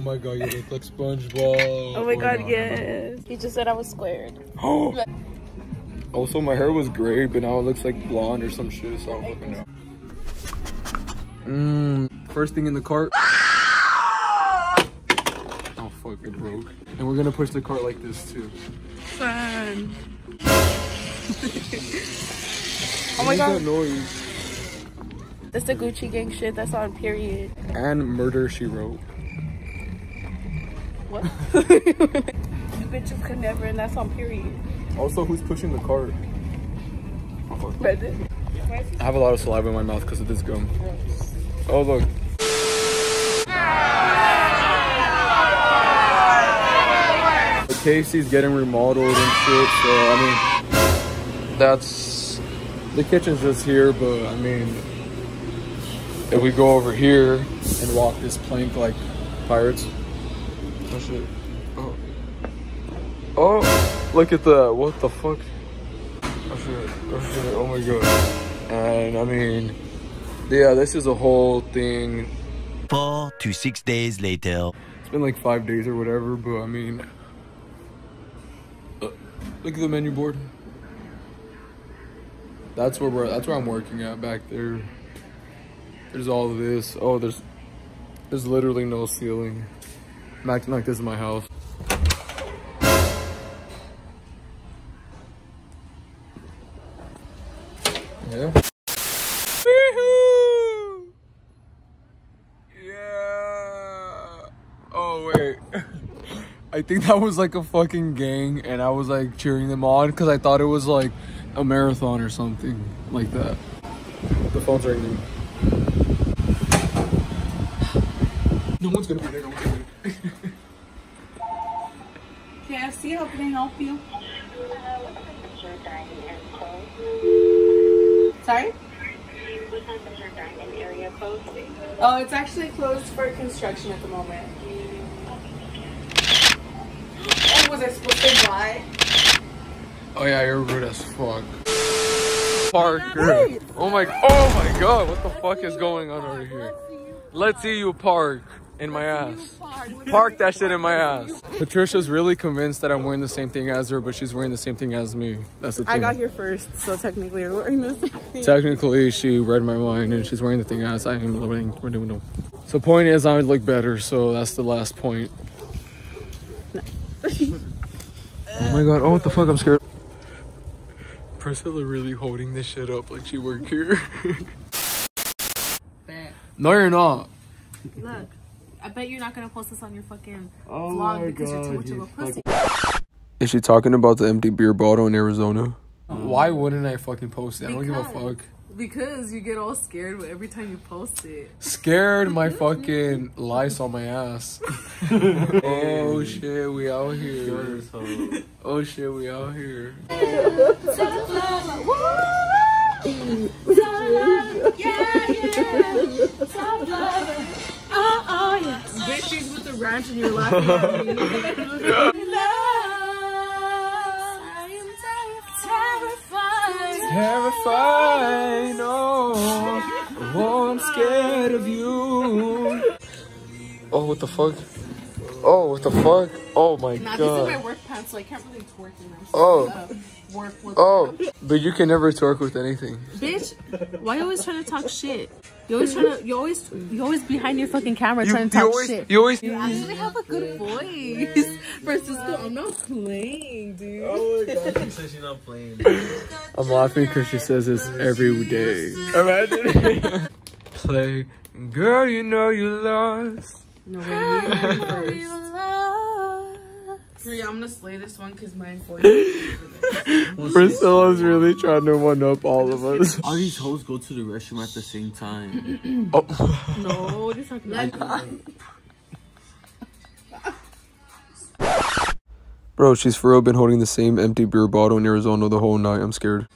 my god, you look like SpongeBob. Oh my god, yes. He just said I was squared. Also, my hair was gray, but now it looks like blonde or some shit, so I'm looking now. First thing in the cart. Oh, fuck, it broke. And we're gonna push the cart like this, too. Fun. Oh my god. That noise? That's the Gucci Gang shit that's on Period. And Murder, She Wrote. What? You bitches could never, and that's on Period. Also, who's pushing the cart? Reddit. I have a lot of saliva in my mouth because of this gum. Oh, look. The KFC's getting remodeled and shit, so I mean, that's... The kitchen's just here, but I mean, if we go over here and walk this plank like pirates. Oh, shit. Oh. Oh, look at that. What the fuck? Oh, shit. Oh, shit. Oh, my God. And I mean, yeah, this is a whole thing. 4 to 6 days later. It's been like 5 days or whatever, but I mean, look at the menu board. That's where I'm working at back there. There's all of this. Oh, there's literally no ceiling. I'm acting like this is my house. Yeah. Yeah. Oh wait. I think that was like a fucking gang and I was like cheering them on because I thought it was like a marathon or something like that. The phone's ringing. No one's gonna be there. No one's gonna be there. KFC, how can I help you? Sorry? Oh, it's actually closed for construction at the moment. Oh, was I supposed to buy? Oh yeah, you're rude as fuck. Parker. Oh my god, what the fuck is going on over here? Let's see you park in my ass. Park that shit in my ass. Patricia's really convinced that I'm wearing the same thing as her, but she's wearing the same thing as me. That's the thing. I got here first, so technically you're wearing this thing. Technically, she read my mind and she's wearing the thing as I am wearing. So point is, I would look better, so that's the last point. No. Oh my god, oh what the fuck, I'm scared. Priscilla really holding this shit up like she worked here. No, you're not. Look, I bet you're not gonna post this on your fucking vlog vlog because you're too much of a pussy. Is she talking about the empty beer bottle in Arizona? Why wouldn't I fucking post it? I don't give a fuck. Because you get all scared every time you post it. Scared my fucking lice on my ass. Oh shit, we out here. Oh shit, we out here. Oh yes. Bitches with the ranch and you're laughing at me. Terrified, oh, I'm scared of you. Oh, what the fuck? Oh, what the fuck? Oh my god. This is my work pants, so I can't really twerk in them. Oh. Work with But you can never twerk with anything. Bitch, why are you always trying to talk shit? You always behind your fucking camera trying to talk shit. You actually have a good voice. Francisco, I'm not playing, dude. Oh my god, she says she's not playing. I'm laughing because she says this every day. Imagine. Play, girl, you know you lost. No, I'm gonna slay this one because my voice. Priscilla's really trying to one up all of us. All these hoes go to the restroom at the same time. Oh. No, what are you talking about? Bro, she's for real been holding the same empty beer bottle in Arizona the whole night. I'm scared.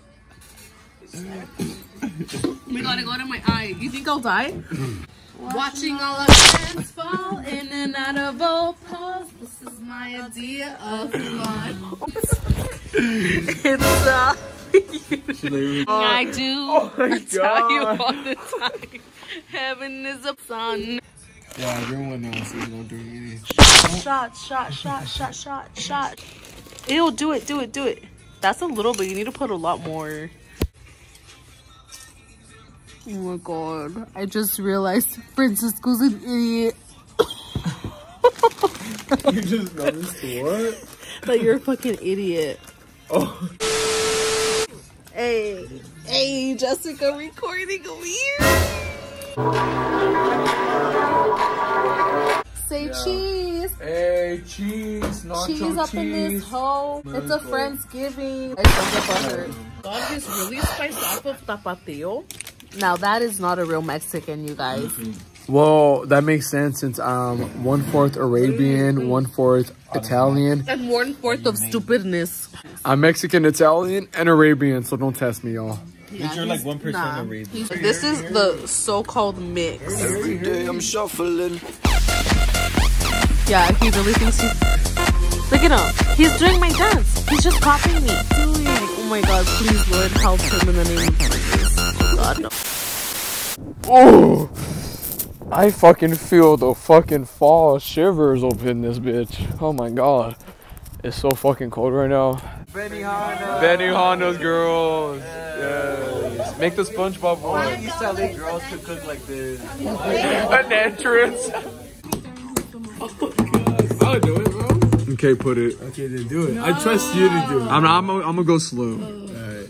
We gotta go to my eye. You think I'll die? Watching all our friends fall in and out of old pose. This is my idea of fun. It's I do. Oh my I tell you all the time. Heaven is a sun. Yeah, everyone knows so don't do anything. Shot. Ew, do it. That's a little bit. You need to put a lot more. Oh my god. I just realized Francisco's an idiot. You just noticed what? That you're a fucking idiot. Oh. Hey, Jessica recording over here. Say cheese. Hey, cheese, nacho Cheese up in this hole. It's a Friendsgiving. I don't get butthurt. God, he's really spiced off of tapatio. Now that is not a real Mexican, you guys. Well, that makes sense since 1/4 Arabian, 1/4 Italian, And 1/4 of stupidness. I'm Mexican, Italian, and Arabian, so don't test me, y'all. Yeah, You're like 1% Arabian. This is the so-called mix. Every day I'm shuffling. Yeah, he really thinks he's... Look at him. He's doing my dance. He's just copying me. Oh my god, please, Lord, help him in the name of Jesus. Oh god, no. Oh! I fucking feel the fucking fall shivers up in this bitch. Oh my god. It's so fucking cold right now. Benihana's girls. Yes. Make the SpongeBob one. I used to LA girls could cook like this. An entrance. I'll do it, bro. Okay, put it. Okay, then do it. I trust you to do it. I'm gonna go slow. Alright.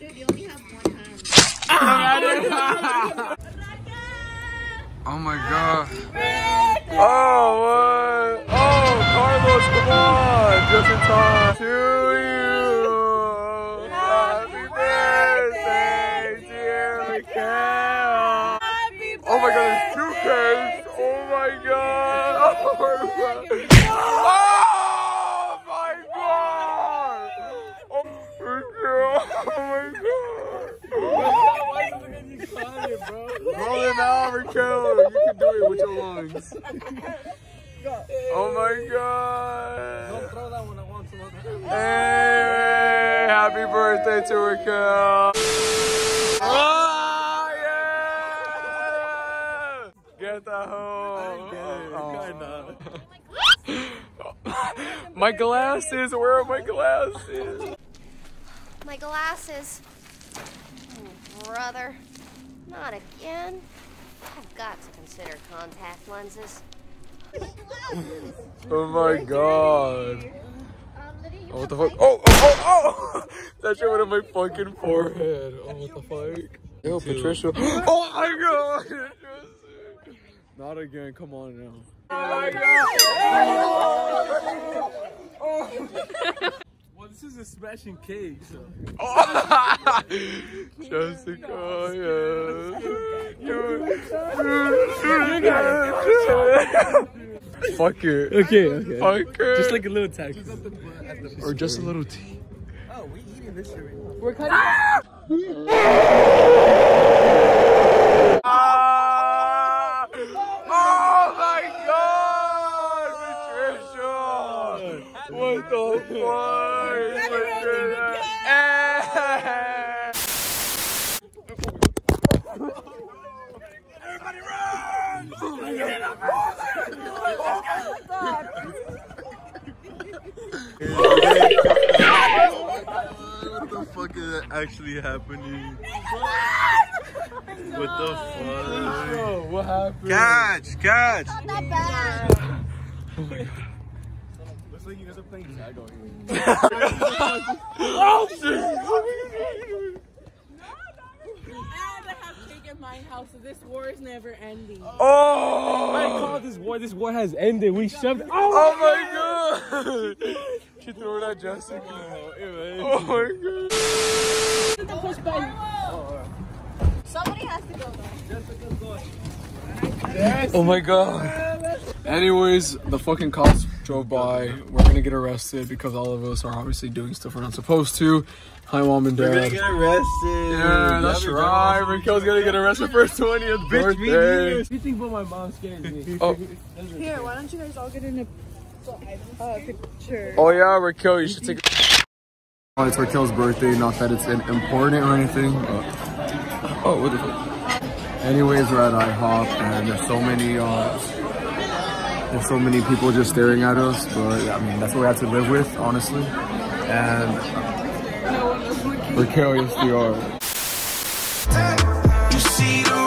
Oh my god. Oh, what? Oh, Carlos, come on. Just in time. To you. Happy birthday, dear Mikhail. Oh my god, there's 2 cakes. Oh my god. Oh my god. Oh my god. Oh my god. Roll him out, Raquel. You can do it with your lungs. Oh my god. Don't throw that one. I want some other. Hey, happy birthday to Raquel. Oh, yeah. Get that home. My glasses. Where are my glasses? My glasses. Oh, brother. Not again. I've got to consider contact lenses. Oh my god. Oh, what the fuck? Oh! That shit went on my fucking forehead. Oh, what the fuck? Yo, Patricia. Oh my god! Not again. Come on now. Oh my god! Well, this is a smashing cake. So. Oh. Jessica, yeah. Fuck it. Okay. Fuck it. Just like a little tax. Or just a little tea. Oh, we eating this shit right now. We're cutting. Oh my god, Patricia! What the fuck? Everybody run! What the fuck is actually happening? What the fuck? Oh, what happened? Catch! Not that bad. Oh my god. Looks like you guys are playing tag on here. Oh shit! I have taken my house, so this war is never ending. Oh! I call this war. This war has ended. We shoved. Oh my god! She threw it at Jessica. Oh my god. Somebody has to go though. Oh my god. Anyways, the fucking cops drove by. We're gonna get arrested because all of us are obviously doing stuff we're not supposed to. Hi, mom and dad. We're gonna get arrested. Yeah, that's right. Raquel's gonna get arrested for her 20th birthday. Everything but my mom scares me. Oh. Here, why don't you guys all get in a picture? Oh yeah, Raquel, you should take It's Raquel's birthday, not that it's important or anything, but... Oh, what the fuck? Anyways, we're at IHOP, and there's so many There's so many people just staring at us, but I mean, that's what we have to live with, honestly. And precarious we are. You see the